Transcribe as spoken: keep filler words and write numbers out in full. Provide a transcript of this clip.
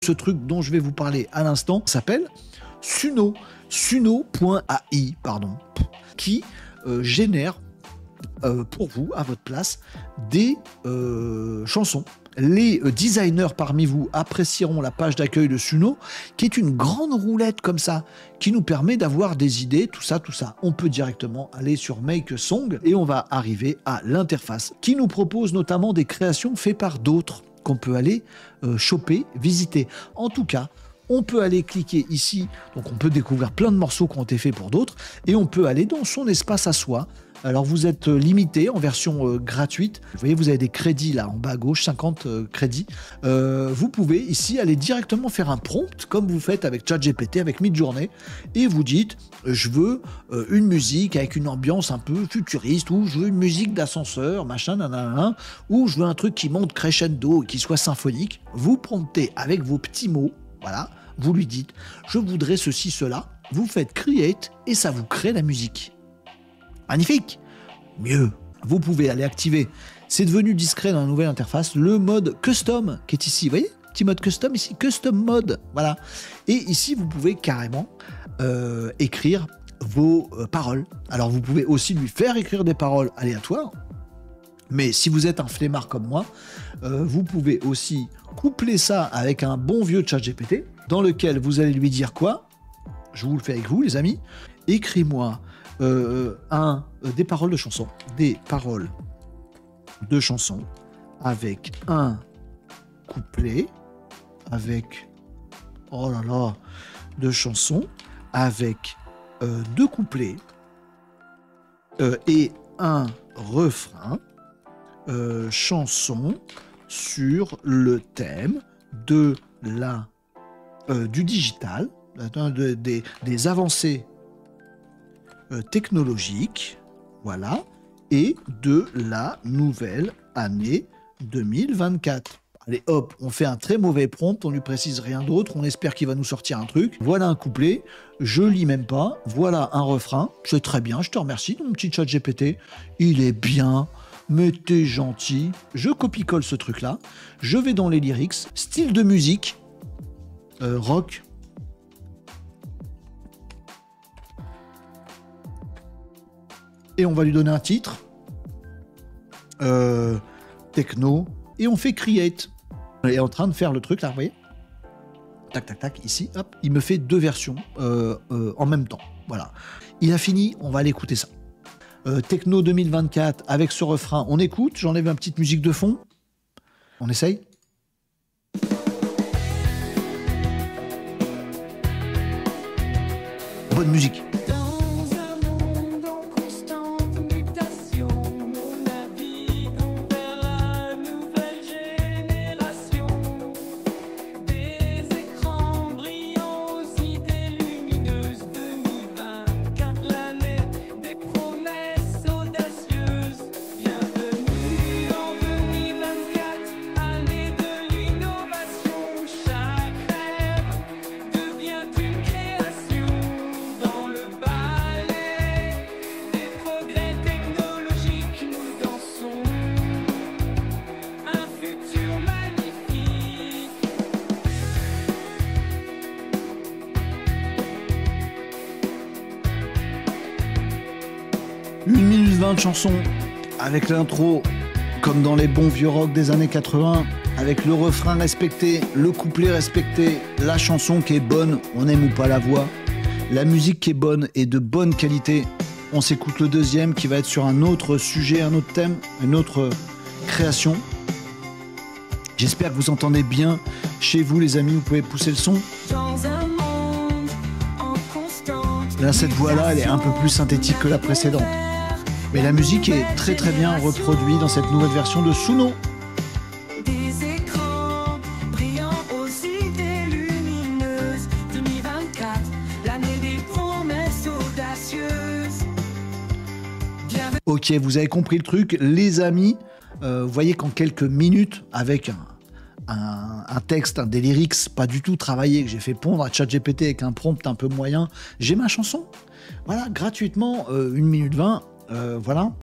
Ce truc dont je vais vous parler à l'instant s'appelle Suno, suno point A I, pardon, qui euh, génère euh, pour vous, à votre place, des euh, chansons. Les euh, designers parmi vous apprécieront la page d'accueil de Suno, qui est une grande roulette comme ça, qui nous permet d'avoir des idées, tout ça, tout ça. On peut directement aller sur Make a Song et on va arriver à l'interface, qui nous propose notamment des créations faites par d'autres, qu'on peut aller euh, choper, visiter. En tout cas, on peut aller cliquer ici, donc on peut découvrir plein de morceaux qui ont été faits pour d'autres, et on peut aller dans son espace à soi. Alors vous êtes limité en version euh, gratuite. Vous voyez, vous avez des crédits là en bas à gauche, cinquante euh, crédits. Euh, vous pouvez ici aller directement faire un prompt, comme vous faites avec ChatGPT, avec Midjourney, et vous dites, je veux euh, une musique avec une ambiance un peu futuriste, ou je veux une musique d'ascenseur, machin, nanana, ou je veux un truc qui monte crescendo et qui soit symphonique. Vous promptez avec vos petits mots, voilà, vous lui dites, je voudrais ceci, cela, vous faites create, et ça vous crée la musique. Magnifique. Mieux, vous pouvez aller activer, c'est devenu discret dans la nouvelle interface, le mode custom qui est ici, vous voyez, petit mode custom ici, custom mode, voilà. Et ici, vous pouvez carrément euh, écrire vos euh, paroles. Alors, vous pouvez aussi lui faire écrire des paroles aléatoires, mais si vous êtes un flemmard comme moi, euh, vous pouvez aussi coupler ça avec un bon vieux ChatGPT, dans lequel vous allez lui dire quoi? Je vous le fais avec vous, les amis. Écris-moi Euh, un, euh, des paroles de chansons, des paroles de chansons avec un couplet, avec, oh là là, de chansons, avec euh, deux couplets euh, et un refrain, euh, chanson sur le thème de la, euh, du digital, de, des, des avancées technologique, voilà, et de la nouvelle année deux mille vingt-quatre. Allez hop, on fait un très mauvais prompt, on lui précise rien d'autre, on espère qu'il va nous sortir un truc. Voilà un couplet, je lis même pas, voilà un refrain, c'est très bien, je te remercie, mon petit chat G P T, il est bien, mais t'es gentil. Je copie-colle ce truc-là, je vais dans les lyrics, style de musique, euh, rock, et on va lui donner un titre, euh, techno, et on fait create. Il est en train de faire le truc là, vous voyez, tac tac tac, ici, hop, il me fait deux versions euh, euh, en même temps, voilà. Il a fini, on va aller écouter ça. Euh, techno deux mille vingt-quatre, avec ce refrain, on écoute, j'enlève une petite musique de fond, on essaye. Bonne musique. une minute vingt de chanson, avec l'intro, comme dans les bons vieux rock des années quatre-vingts, avec le refrain respecté, le couplet respecté, la chanson qui est bonne, on aime ou pas la voix, la musique qui est bonne et de bonne qualité. On s'écoute le deuxième qui va être sur un autre sujet, un autre thème, une autre création. J'espère que vous entendez bien chez vous, les amis, vous pouvez pousser le son. Là, cette voix-là, elle est un peu plus synthétique que la précédente. Mais la musique est très très bien reproduite dans cette nouvelle version de Suno. Ok, vous avez compris le truc, les amis. Euh, vous voyez qu'en quelques minutes, avec un, un, un texte, un, des lyrics pas du tout travaillé, que j'ai fait pondre à ChatGPT avec un prompt un peu moyen, j'ai ma chanson. Voilà, gratuitement, euh, une minute vingt, euh, voilà.